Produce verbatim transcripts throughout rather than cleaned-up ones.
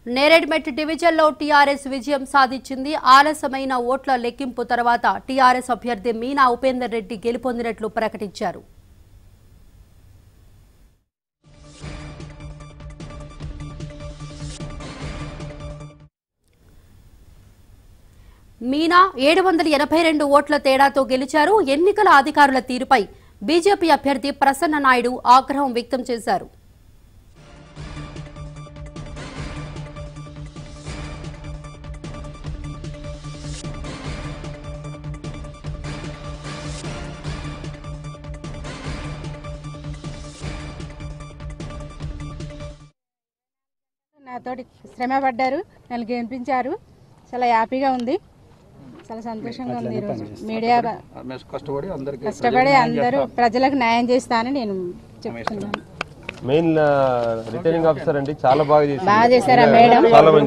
నేరెడ్మెట్ డివిజన్లో టీఆర్ఎస్ విజయం సాధించింది. ఆలస్యమైన ఓట్ల లెక్కింపు తర్వాత టీఆర్ఎస్ అభ్యర్థి మీనా ఉపేందర్ రెడ్డి గెలుపొందినట్లు ప్రకటించారు. మీనా ఏడు వందల ఎనభై రెండు ఓట్ల తేడాతో గెలిచారు. ఎన్నికల అధికారుల తీరుపై బీజేపీ అభ్యర్థి ప్రసన్న నాయుడు ఆగ్రహం వ్యక్తం చేశారు. నాతోటి శ్రమ పడ్డారు, నన్ను గెలిపించారు. చాలా హ్యాపీగా ఉంది, చాలా సంతోషంగా ఉంది. ఈరోజు మీడియా కష్టపడి అందరూ ప్రజలకు న్యాయం చేస్తానని నేను చెప్తున్నాను. మెయిన్ రిటర్నింగ్ ఆఫీసర్ అండి, చాలా బాగా చేశారు. బాగా చేశారా మేడం?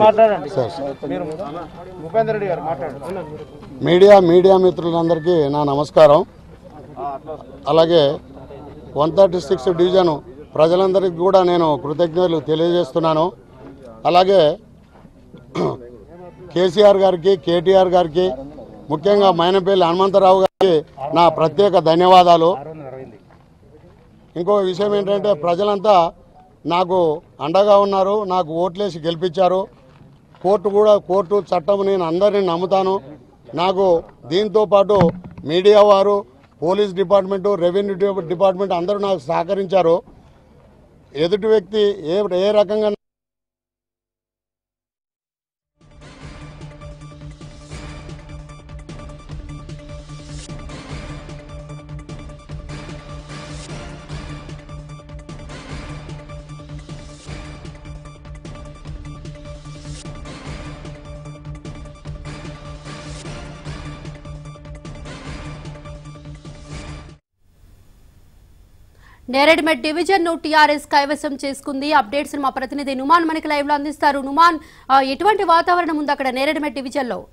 మీడియా మీడియా మిత్రులందరికీ నా నమస్కారం. అలాగే వన్ థర్టీ సిక్స్ డివిజన్ ప్రజలందరికీ కూడా నేను కృతజ్ఞతలు తెలియజేస్తున్నాను. అలాగే కేసీఆర్ గారికి, కేటీఆర్ గారికి, ముఖ్యంగా మైనపల్లి హనుమంతరావు గారికి నా ప్రత్యేక ధన్యవాదాలు. ఇంకో విషయం ఏంటంటే ప్రజలంతా నాకు అండగా ఉన్నారు, నాకు ఓట్లేసి గెలిపించారు. కోర్టు కూడా కోర్టు చట్టం నేను అందరినీ నమ్ముతాను. నాకు దీంతో పాటు మీడియా వారు, పోలీస్ డిపార్ట్మెంటు, రెవెన్యూ డిపార్ట్మెంట్ అందరూ నాకు సహకరించారు. ఎదుటి వ్యక్తి ఏ ఏ రకంగా నేరెడ్మెట్ డివిజన్ ను టీఆర్ఎస్ కైవసం చేసుకుంది. అప్డేట్స్ మా ప్రతినిధి నుమాన్ మనకి లైవ్ లో అందిస్తారు. నుమాన్, ఎటువంటి వాతావరణం ఉంది అక్కడ నేరెడ్మెట్ డివిజన్ లో?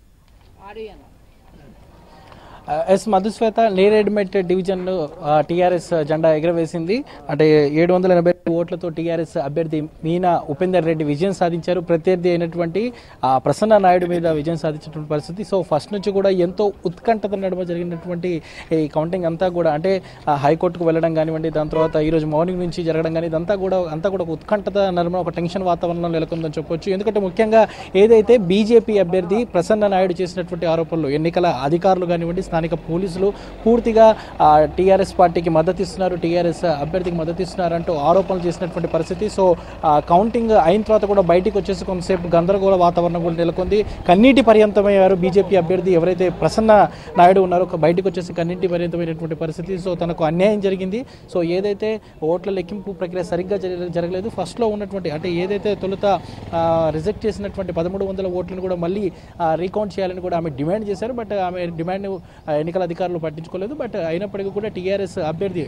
Yes Madhushweta, Neredmet division TRS జెండా ఎగరవేసింది. అంటే ఏడు వందల ఎనభై ఓట్లతో టీఆర్ఎస్ అభ్యర్థి మీనా ఉపేందర్ రెడ్డి విజయం సాధించారు. ప్రత్యర్థి అయినటువంటి ప్రసన్న నాయుడు మీద విజయం సాధించినటువంటి పరిస్థితి. సో ఫస్ట్ నుంచి కూడా ఎంతో ఉత్కంఠత నడుమ జరిగినటువంటి ఈ కౌంటింగ్ అంతా కూడా, అంటే హైకోర్టుకు వెళ్ళడం కానివ్వండి, దాని తర్వాత ఈరోజు మార్నింగ్ నుంచి జరగడం కానీ ఇదంతా కూడా అంతా కూడా ఒక ఉత్కంఠత నడుమ ఒక టెన్షన్ వాతావరణం నెలకొందని చెప్పొచ్చు. ఎందుకంటే ముఖ్యంగా ఏదైతే బీజేపీ అభ్యర్థి ప్రసన్న నాయుడు చేసినటువంటి ఆరోపణలు, ఎన్నికల అధికారులు కానివ్వండి, స్థానిక పోలీసులు పూర్తిగా టీఆర్ఎస్ పార్టీకి మద్దతు ఇస్తున్నారు, టీఆర్ఎస్ అభ్యర్థికి మద్దతు ఇస్తున్నారు అంటూ ఆరోపణలు చేసినటువంటి పరిస్థితి. సో కౌంటింగ్ అయిన తర్వాత కూడా బయటికి వచ్చేసి కొంతసేపు గందరగోళ వాతావరణం కూడా నెలకొంది. కన్నీటి పర్యంతమయ్యారు బీజేపీ అభ్యర్థి ఎవరైతే ప్రసన్న నాయుడు ఉన్నారో, బయటకు వచ్చేసి కన్నీటి పర్యంతమైనటువంటి పరిస్థితి. సో తనకు అన్యాయం జరిగింది. సో ఏదైతే ఓట్ల లెక్కింపు ప్రక్రియ సరిగ్గా జరగలేదు, ఫస్ట్లో ఉన్నటువంటి అంటే ఏదైతే తొలుత రిజెక్ట్ చేసినటువంటి పదమూడు వందల ఓట్లను కూడా మళ్ళీ రీకౌంట్ చేయాలని కూడా ఆమె డిమాండ్ చేశారు. బట్ ఆమె డిమాండ్ ఎన్నికల అధికారులు పట్టించుకోలేదు. బట్ అయినప్పటికీ కూడా టీఆర్ఎస్ అభ్యర్థి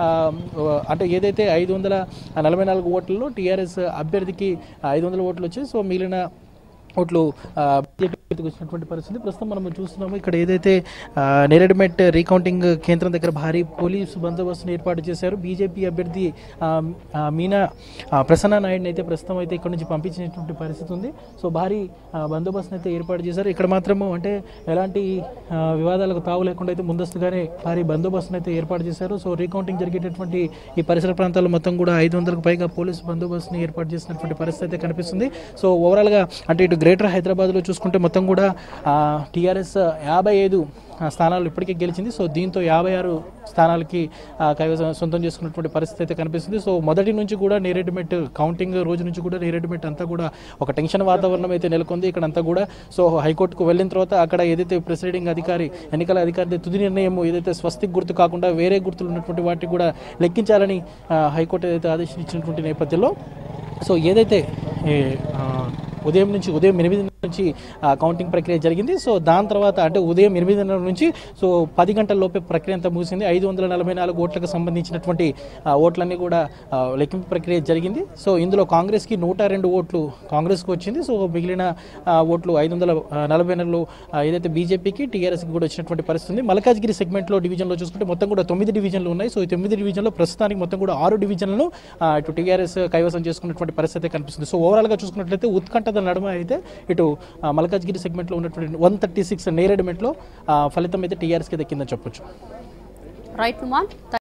అంటే ఏదైతే ఐదు వందల నలభై నాలుగు ఓట్లలో టీఆర్ఎస్ అభ్యర్థికి ఐదు వందల ఓట్లు వచ్చాయి. సో మిగిలిన ఓట్లు బీజేపీకి వచ్చినటువంటి పరిస్థితి ప్రస్తుతం మనం చూస్తున్నాము. ఇక్కడ ఏదైతే నేరెడ్మెట్ రీకౌంటింగ్ కేంద్రం దగ్గర భారీ పోలీసు బందోబస్తును ఏర్పాటు చేశారు. బీజేపీ అభ్యర్థి మీనా ప్రసన్న నాయుడిని అయితే ప్రస్తుతం అయితే ఇక్కడ నుంచి పంపించినటువంటి పరిస్థితి ఉంది. సో భారీ బందోబస్తును అయితే ఏర్పాటు చేశారు. ఇక్కడ మాత్రము అంటే ఎలాంటి వివాదాలకు తావు లేకుండా అయితే ముందస్తుగానే భారీ బందోబస్తును అయితే ఏర్పాటు చేశారు. సో రీకౌంటింగ్ జరిగేటటువంటి ఈ పరిసర ప్రాంతాల్లో మొత్తం కూడా ఐదు వందలకు పైగా పోలీసు బందోబస్తును ఏర్పాటు చేసినటువంటి పరిస్థితి అయితే కనిపిస్తుంది. సో ఓవరాల్గా అంటే ఇటు గ్రేటర్ హైదరాబాద్లో చూసుకుంటే మొత్తం కూడా టీఆర్ఎస్ యాభై ఐదు స్థానాలు ఇప్పటికే గెలిచింది. సో దీంతో యాభై ఆరు స్థానాలకి కైవసం సొంతం చేసుకున్నటువంటి పరిస్థితి అయితే కనిపిస్తుంది. సో మొదటి నుంచి కూడా నేరెడ్మెట్ కౌంటింగ్ రోజు నుంచి కూడా నేరెడ్మెట్ అంతా కూడా ఒక టెన్షన్ వాతావరణం అయితే నెలకొంది. ఇక్కడ అంతా కూడా సో హైకోర్టుకు వెళ్ళిన తర్వాత అక్కడ ఏదైతే ప్రిసైడింగ్ అధికారి, ఎన్నికల అధికారి తుది నిర్ణయం ఏదైతే స్వస్తిక్ గుర్తు కాకుండా వేరే గుర్తులు ఉన్నటువంటి వాటికి కూడా లెక్కించాలని హైకోర్టు ఏదైతే ఆదేశం ఇచ్చినటువంటి నేపథ్యంలో సో ఏదైతే ఉదయం నుంచి ఉదయం ఎనిమిది నుంచి కౌంటింగ్ ప్రక్రియ జరిగింది. సో దాని తర్వాత అంటే ఉదయం ఎనిమిదిన్నర నుంచి సో పది గంటల లోపే ప్రక్రియ అంతా ముగిసింది. ఐదు వందల నలభై నాలుగు ఓట్లకు సంబంధించినటువంటి ఓట్లన్నీ కూడా లెక్కింపు ప్రక్రియ జరిగింది. సో ఇందులో కాంగ్రెస్కి నూట రెండు ఓట్లు కాంగ్రెస్కి వచ్చింది. సో మిగిలిన ఓట్లు ఐదు వందల నలభై నాలుగు ఏదైతే బీజేపీకి టీఆర్ఎస్కి కూడా వచ్చినటువంటి పరిస్థితి ఉంది. మల్కాజ్గిరి సెగ్మెంట్లో డివిజన్లో చూసుకుంటే మొత్తం కూడా తొమ్మిది డివిజన్లు ఉన్నాయి. సో ఈ తొమ్మిది డివిజన్లో ప్రస్తుతానికి మొత్తం కూడా ఆరు డివిజన్లను ఇటు టీఆర్ఎస్ కైవసం చేసుకున్నటువంటి పరిస్థితి కనిపిస్తుంది. సో ఓవరాల్గా చూసుకున్నట్లయితే ఉత్కంఠత నడుమ అయితే ఇటు మల్కాజ్గిరి సెగ్మెంట్లో ఉన్నటువంటి వన్ థర్టీ సిక్స్ నేరెడ్మెట్లో ఫలితం అయితే టీఆర్ఎస్కి దక్కిందని చెప్పొచ్చు. రైట్.